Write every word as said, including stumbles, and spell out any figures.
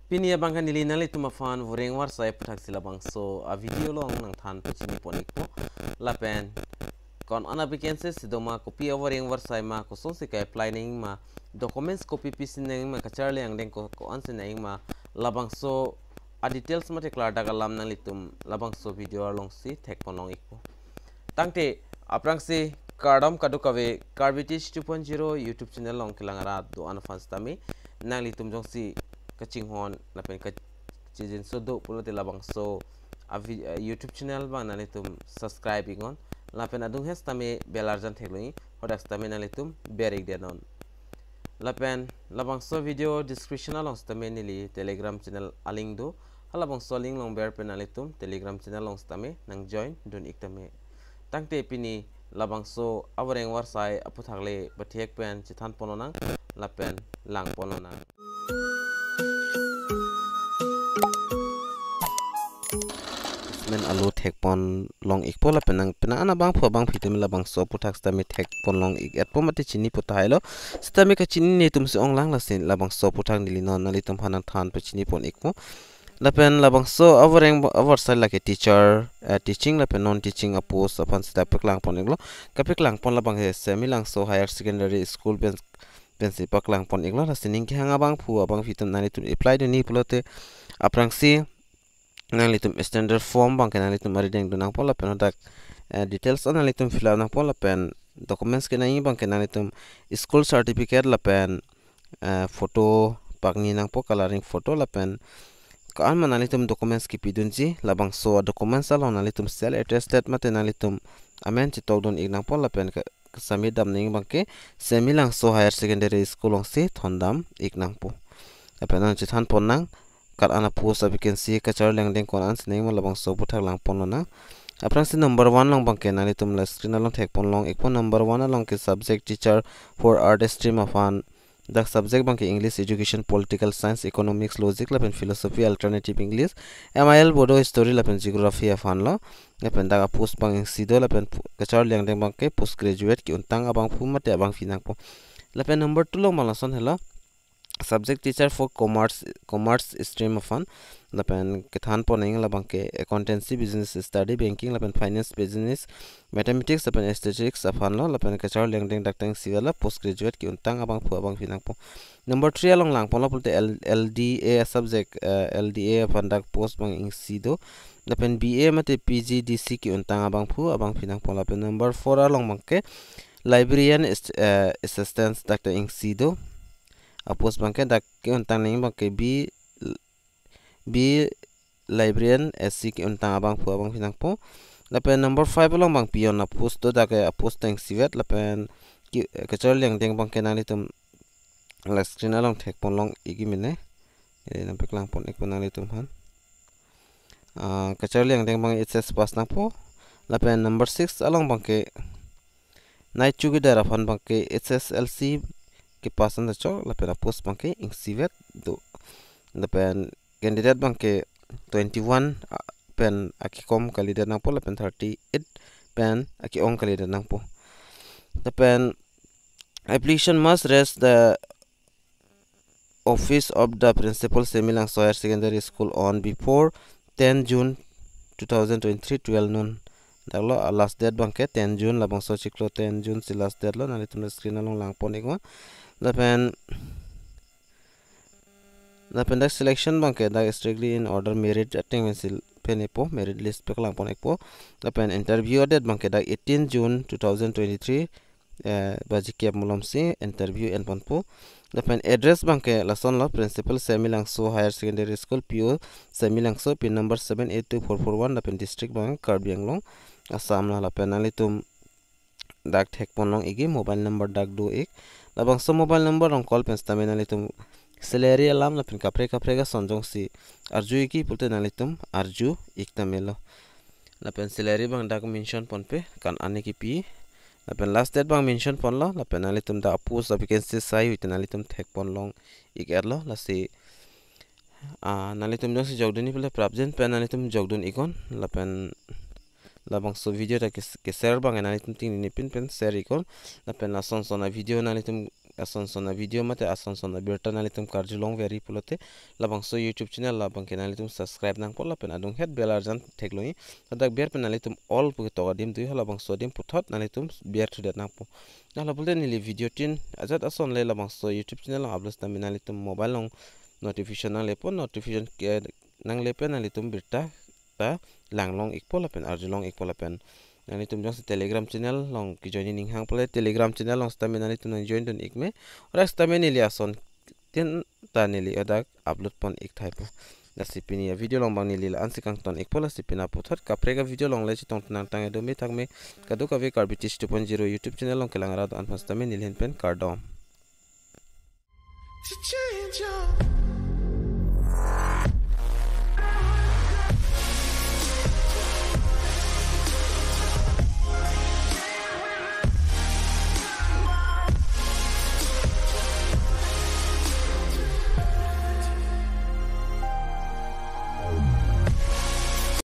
Pini abangkan nili nali tumafan Voreng Awarsai puthak sila bangso a video long nang than puchini ponik po lapen kon ana vacancy sidoma copy Voreng Awarsai ma ko song se kai planning ma documents copy pisin ma kachar le ang deng ko ko anse na ma labangso a details ma te klar daga lam nang litum labangso video long si thek ponong ikpo tangte aprang se kardom kadukawe Karbi two point zero YouTube channel long kilangara do ana fanstami nang litum jong si kacing hon lapen ka cizin sodo pulo te labangso a YouTube channel bang nali tum subscribe ingon lapen adung hes tame belarjan thegloi hodak tame nali tum berik denon lapen labangso video description along tame nili telegram channel aling do halabangso link long ber pen nali tum telegram channel long tame nang join dun iktame tangte pini labangso Voreng Awarsai aphuthakle bathiek pen chithan pononang lapen lang pononang men alo thek pon long ik pola penang penang ana bang pho bang phitem la bang so puthak stami thek pon long ik at pomate chini puthailo stami ka chini ne tum se ong lang la sin la bang so puthak nili non nali tum hanan than pe chini pon ik mo la pen la bang so Voreng Awarsai la ke teacher teaching la pen non teaching a post apan sta paklang pon iklo ka paklang pon la bang he semi lang so higher secondary school ben ben se paklang pon iklo la sining Kehang abang phu abang phitem nali tum apply de ni pulote aprang si nang litum standard form bang kenang litum arideng dunang pola pen hodak details on litum fill up nang pola pen documents kenang bang kenang litum school certificate la pen photo pagni nang po coloring photo la pen kan man litum documents ki pidunji la bang so documents alon litum cell attested mate nang litum amen chi togdon ignang pola pen sami dam ning bang ke semilang so higher secondary school ong se thondam ignang po apen an chi than pon nang kar ana post vacancy kachar leng deng kon ans nei malabang so puthak lang pon na aprang si number one long bang ken ali tum la screen along thek pon long ekpon number one along ke subject teacher for art stream of an the subject bang ke english education political science economics logic la pen philosophy alternative english mil bodo story la pen geography of an lo la pen daga post bang sido la pen kachar leng deng bang ke post graduate ki untang abang pu mate abang finang po la pen number two long malason hello subject teacher for commerce commerce stream of fun lapen kethan poning labang ke accountancy business study banking lapen finance business mathematics lapen statistics afan lo lapen kachar lengdeng daktang siwala postgraduate ki untang abang pu abang finang po number three along lang pon lo pulte lda subject lda afan dak post bang ing sido lapen ba mate pgdc ki untang abang pu abang finang po lapen number four along bang ke librarian assistance daktang ing sido apos bangke dak ke untang ning bangke bi bi librarian sc ke untang abang pu abang finang po lapen number five long bang pion na post do dak apos tang sivet lapen ki kachar leng deng bangke nali tum la screen along thek pon long igi mine e na peklang pon ek pon nali tum han a kachar leng deng bang hs pass na po lapen number six along bangke night chukidar afan bangke hslc ke pasan da cho la pera post bangke ing sivet do la pen candidate bangke twenty-one pen aki kom candidate nang po la pen thirty-eight pen aki ong candidate nang po the pen application must rest the office of the principal semilang higher secondary school on before ten June twenty twenty-three twelve noon daglo last date bangke ten June la bangso chiklo ten June si last date lo nali tum screen along lang pon ikwa lapen lapen dak selection bangke dak strictly in order merit ating mensil penepo merit list pe lang pon ekpo lapen interview date bangke dak eighteen June twenty twenty-three eh baji kep mulom si interview en pon po lapen address bangke lason lo principal semilang so higher secondary school po semilang so pin number seven eight two four four one lapen district bang Karbi anglong Assam la lapen alitum dak thek pon long igi mobile number dak do ek labang so mobile number on call pen stamen alitum salary alam la pen kapre kapre ga sonjong si arju ki pulte nalitum arju iktamelo la pen salary bang dak mention pon pe kan ane ki pi la pen last date bang mention pon lo la pen alitum da post vacancy sai huiten alitum thek pon long ik erlo la si a nalitum jong si jogduni pule prabjen pen alitum jogdun ikon la pen labang so video ta ke share bang na litum ting ni pin pen share ikon la pen la son son na video na litum ason sona video mate ason sona berta nalitum karjulong very pulote labangso YouTube channel labang kenalitum subscribe nang pola pen adung head bell arjan tekloi adak ber penalitum all pu to dim dui labangso dim puthot nalitum ber thudet nang po nala bulte nili video tin azat ason le labangso YouTube channel upload na minalitum mobile long notification nang lepo notification nang lepe nalitum berta ta langlong ikpola pen arjulong ikpola pen nani tum jong telegram channel long ki join ning hang pole telegram channel long sta menani tum join don ik me ora sta menili ason ten ta nili adak upload pon ik thai po da sipini video long bang nili ansikang ton ik pola sipina puthot kaprega video long le chitong tang tang do me thak me kadu ka ve Karbi two point zero YouTube channel long kelangara do an sta menili pen kardom to change your